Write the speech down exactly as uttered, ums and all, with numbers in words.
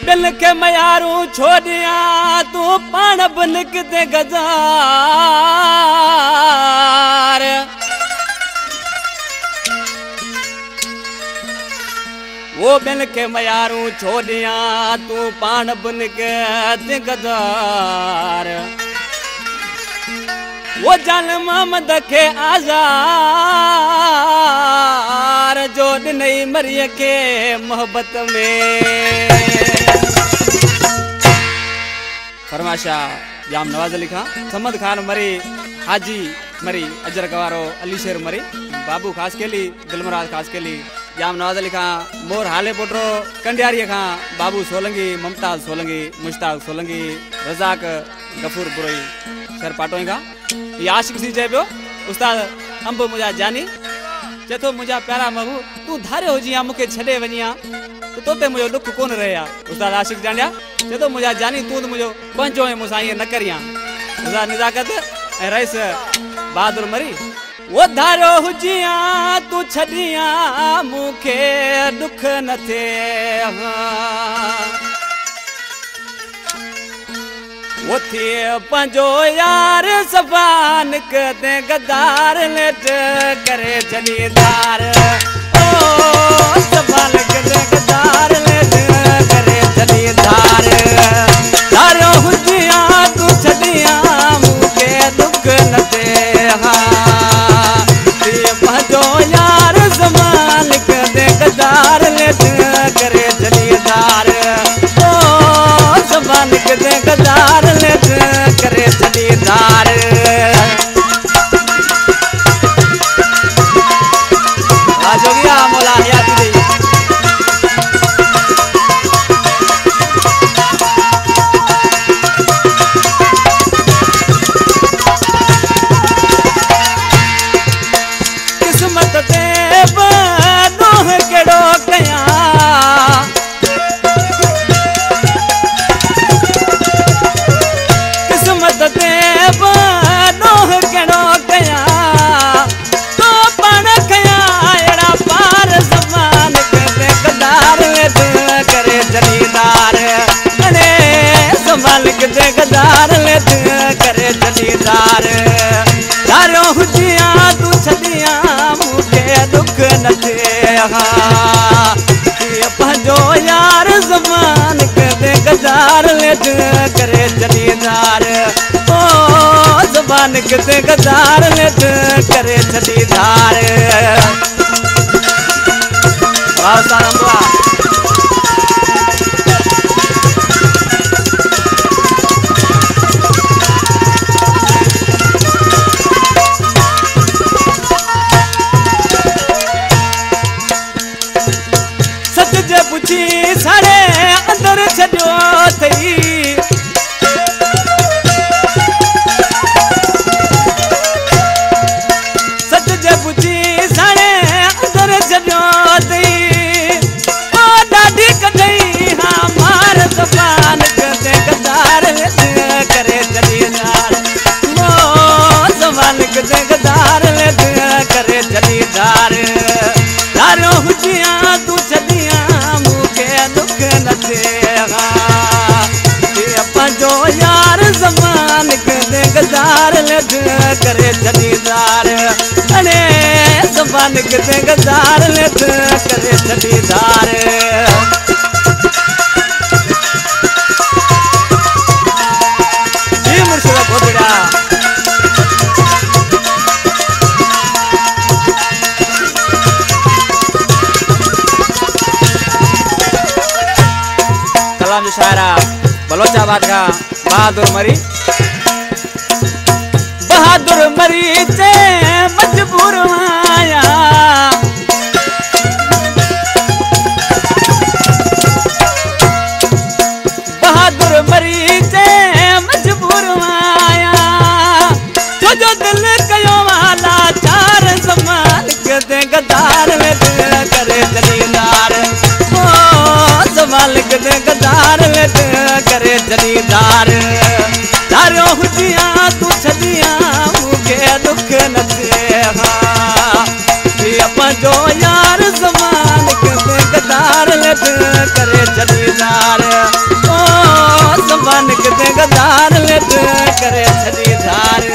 दिल के मयारू छोड़िया तू पान बन किते गजार वो बिन के मयारू छोड़िया तू पान बन किते गजार वो जान मोहम्मद के आजार जो नहीं मरिय के मोहब्बत में फरमाशा जाम नवाज अली खान समद खान मरी हाजी मरी अजर गवारो अली शेर मरी बाबू खास के ली दिलमराज खास के ली जाम नवाज अली खान मोर हाले पोटरो कंडियारी खां बाबू सोलंगी ममताज सोलंगी मुश्ताक सोलंगी रजाक गफूर बुरोई सर पाटोई खां ये आशिक सी चइबो उस्ताद अंब मुझा जानी चेतो मुझा प्यारा महू तू धारे हो जिया मुके छडे वनिया तो तोते मुझो दुख कोन रहया उस्ताद आशिक जानिया चेतो मुझा जानी तू मुझो पंचो है मुसा ये न करिया उस्ताद नजाकत ए रईस बहादुर मरी वो धारो हुजिया तू छडिया मुके दुख न थे वो थी पंजो यार सबान कदे गदार लेट करे जलीदार ओ सबान कदे गदार लेट करे जलीदार धारो हुजिया तू छडिया मुके दुख न दे हाँ थी पंजो यार सबान कदे गदार लेट करे जलीदार ओ सबान कदे गदार करे जलीदार जोगिया मौला हयाती दी किस्मत दे बनोह केड़ो कया गदार लेत करे जलीदार धारो हुजिया तू छदिया मुके दुख न थे ये पंजो यार ज़मान कदे गदार लेत करे जलीदार ओ ज़बान कदे गदार लेत करे जलीदार वाह सारा वाह सारे अंदर छड़ो थई सच जे बुझी सारे अंदर छड़ो थई ओ दादी कदई हमार ज़बान कदे गदार करे जलीदार ओ ज़बान कदे गदार करे जलीदार धारो हुजिया तू छदिया दुख न थे पंजो यार ज़मान कदे गदार लेट करे जलीदार अरे ज़बान कदे गदार लेट करे जलीदार जी मुर्शिदा बोलड़ा शायरा बलोचाबाद का बहादुर मरी बहादुर मरी से मजबूर आया बहादुर मरी से मजबूर आया जो जो दिल कयो वाला चार ज़मान कदे गदार लेट करे जलीदार ओ ज़बान कदे गदार लेट करे जलीदार धारो हुजिया तू छदिया मुके दुख न थे पंजो यार ज़मान कदे गदार लेट करे छड़ी धार ओ संभान किते गदार लेट करे छड़ी धार